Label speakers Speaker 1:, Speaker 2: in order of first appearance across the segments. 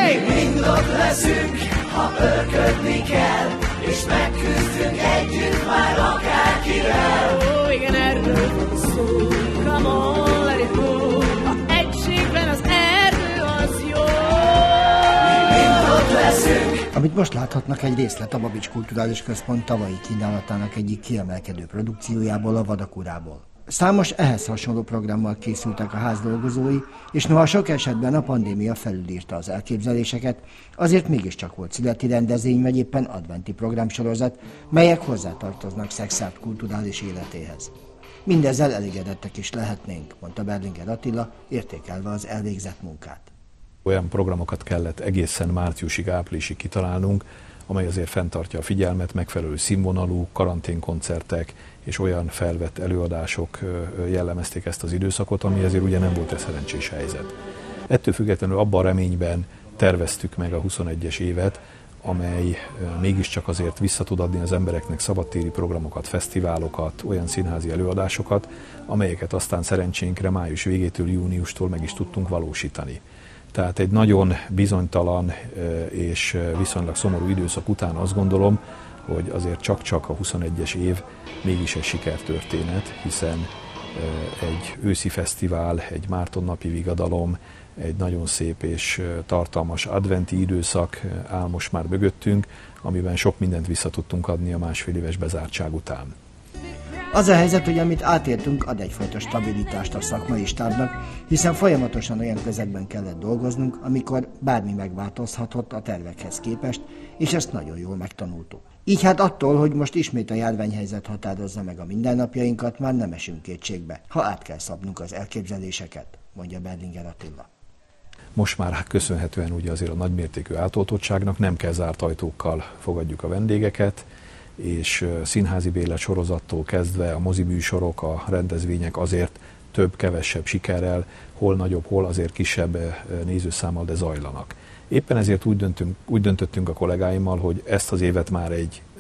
Speaker 1: Még mind ott leszünk, ha örködni kell, és megküzdünk együtt már akárkivel.
Speaker 2: Ó, igen, erről van szó, come on, let it go. Ha egységben az erdő, az jó.
Speaker 1: Még mind ott leszünk.
Speaker 3: Amit most láthatnak, egy részlet a Babics Kulturális Központ tavalyi kínálatának egyik kiemelkedő produkciójából, a Vadakurából. Számos ehhez hasonló programmal készültek a ház dolgozói, és noha sok esetben a pandémia felülírta az elképzeléseket, azért mégiscsak volt születi rendezvény vagy éppen adventi programsorozat, melyek hozzátartoznak Szekszárd kulturális életéhez. Mindezzel elégedettek is lehetnénk, mondta Berlinger Attila, értékelve az elvégzett munkát.
Speaker 4: Olyan programokat kellett egészen márciusig, áprilisig kitalálnunk, amely azért fenntartja a figyelmet, megfelelő színvonalú karanténkoncertek és olyan felvett előadások jellemezték ezt az időszakot, ami azért ugye nem volt egy szerencsés helyzet. Ettől függetlenül abban a reményben terveztük meg a 21-es évet, amely mégiscsak azért vissza tud adni az embereknek szabadtéri programokat, fesztiválokat, olyan színházi előadásokat, amelyeket aztán szerencsénkre május végétől, júniustól meg is tudtunk valósítani. Tehát egy nagyon bizonytalan és viszonylag szomorú időszak után azt gondolom, hogy azért csak-csak a 21-es év mégis egy sikertörténet, hiszen egy őszi fesztivál, egy Mártonnapi Vigadalom, egy nagyon szép és tartalmas adventi időszak áll most már mögöttünk, amiben sok mindent vissza tudtunk adni a másfél éves bezártság után.
Speaker 3: Az a helyzet, hogy amit átértünk, ad egyfajta stabilitást a szakmai stábnak, hiszen folyamatosan olyan közegben kellett dolgoznunk, amikor bármi megváltozhatott a tervekhez képest, és ezt nagyon jól megtanultuk. Így hát attól, hogy most ismét a járványhelyzet határozza meg a mindennapjainkat, már nem esünk kétségbe, ha át kell szabnunk az elképzeléseket, mondja Berlinger Attila.
Speaker 4: Most már köszönhetően ugye azért a nagymértékű átoltottságnak nem kell zárt ajtókkal fogadjuk a vendégeket, és színházi bérlet sorozattól kezdve a moziműsorok, a rendezvények azért több-kevesebb sikerrel, hol nagyobb, hol azért kisebb nézőszámmal, de zajlanak. Éppen ezért úgy döntöttünk a kollégáimmal, hogy ezt az évet már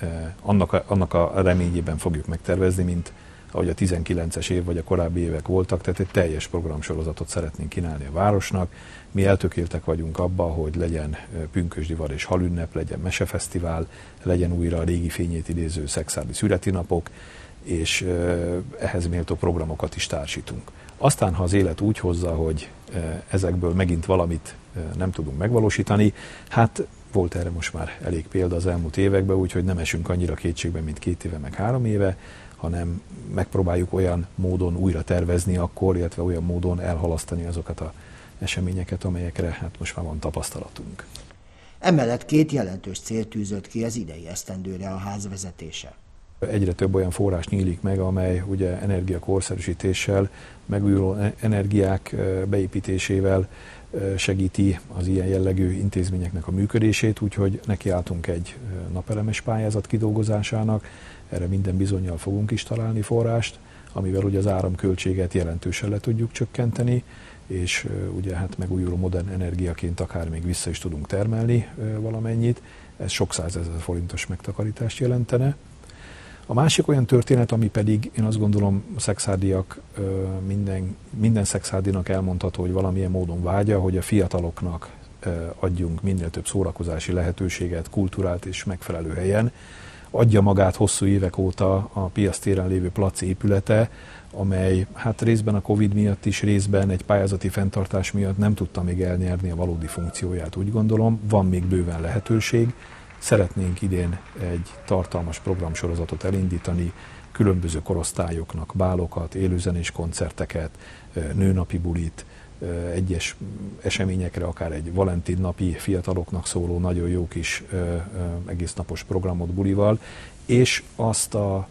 Speaker 4: annak a reményében fogjuk megtervezni, mint ahogy a 19-es év vagy a korábbi évek voltak, tehát egy teljes programsorozatot szeretnénk kínálni a városnak. Mi eltökéltek vagyunk abba, hogy legyen pünkösdivar és halünnep, legyen mesefesztivál, legyen újra a régi fényét idéző szekszárdi születi napok, és ehhez méltó programokat is társítunk. Aztán, ha az élet úgy hozza, hogy ezekből megint valamit nem tudunk megvalósítani, hát volt erre most már elég példa az elmúlt években, úgyhogy nem esünk annyira kétségbe, mint 2 éve, meg 3 éve, hanem megpróbáljuk olyan módon újra tervezni akkor, illetve olyan módon elhalasztani azokat az eseményeket, amelyekre hát most már van tapasztalatunk.
Speaker 3: Emellett 2 jelentős célt tűzött ki az idei esztendőre a ház vezetése.
Speaker 4: Egyre több olyan forrás nyílik meg, amely ugye energiakorszerűsítéssel, megújuló energiák beépítésével segíti az ilyen jellegű intézményeknek a működését, úgyhogy nekiálltunk egy napelemes pályázat kidolgozásának, erre minden bizonnyal fogunk is találni forrást, amivel ugye az áramköltséget jelentősen le tudjuk csökkenteni, és ugye hát megújuló modern energiaként akár még vissza is tudunk termelni valamennyit, ez sok 100 000 forintos megtakarítást jelentene. A másik olyan történet, ami pedig én azt gondolom a szekszárdiak, minden szekszárdinak elmondható, hogy valamilyen módon vágya, hogy a fiataloknak adjunk minél több szórakozási lehetőséget, kultúrát és megfelelő helyen. Adja magát hosszú évek óta a piactéren lévő plac épülete, amely hát részben a Covid miatt is, részben egy pályázati fenntartás miatt nem tudta még elnyerni a valódi funkcióját, úgy gondolom. Van még bőven lehetőség. Szeretnénk idén egy tartalmas programsorozatot elindítani, különböző korosztályoknak bálokat, élőzenés koncerteket, nőnapi bulit, egyes eseményekre, akár egy Valentin napi fiataloknak szóló nagyon jó kis egésznapos programot bulival, és azt a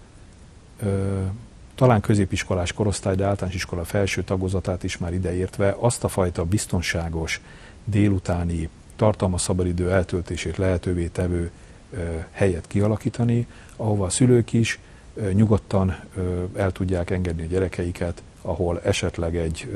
Speaker 4: talán középiskolás korosztály, de általános iskola felső tagozatát is már ideértve azt a fajta biztonságos délutáni tartalmas szabadidő eltöltését lehetővé tevő helyet kialakítani, ahova a szülők is nyugodtan el tudják engedni a gyerekeiket, ahol esetleg egy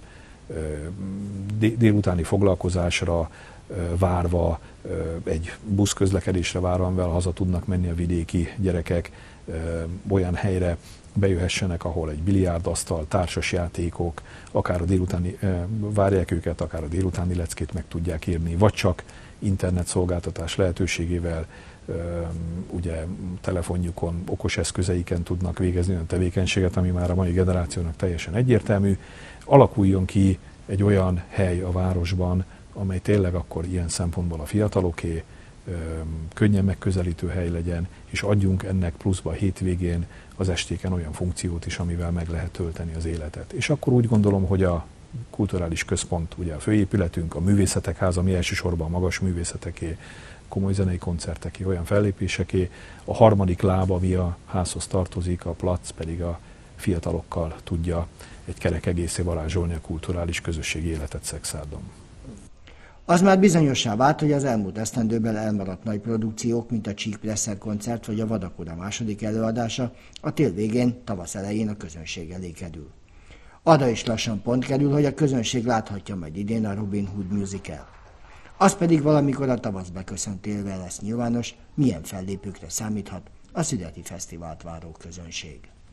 Speaker 4: délutáni foglalkozásra várva, egy buszközlekedésre várva, amivel haza tudnak menni a vidéki gyerekek olyan helyre, bejöhessenek, ahol egy biliárdasztal, társasjátékok, akár a délutáni, várják őket, akár a délutáni leckét meg tudják írni, vagy csak internetszolgáltatás lehetőségével, ugye telefonjukon, okos eszközeiken tudnak végezni olyan tevékenységet, ami már a mai generációnak teljesen egyértelmű. Alakuljon ki egy olyan hely a városban, amely tényleg akkor ilyen szempontból a fiataloké, könnyen megközelítő hely legyen, és adjunk ennek pluszba a hétvégén, az estéken olyan funkciót is, amivel meg lehet tölteni az életet. És akkor úgy gondolom, hogy a kulturális központ, ugye a főépületünk, a művészetek háza, ami elsősorban a magas művészeteké, komoly zenei koncerteké, olyan fellépéseké, a harmadik láb, ami a házhoz tartozik, a plac pedig a fiatalokkal tudja egy kerek egészé varázsolni a kulturális közösségi életet Szexárdon.
Speaker 3: Az már bizonyossá vált, hogy az elmúlt esztendőben elmaradt nagy produkciók, mint a Csík Presser koncert vagy a Vadak ura második előadása a tél végén, tavasz elején a közönség elé kerül. Arra is lassan pont kerül, hogy a közönség láthatja majd idén a Robin Hood musical. Az pedig valamikor a tavasz beköszöntélvel lesz nyilvános, milyen fellépőkre számíthat a Szüreti Fesztivált váró közönség.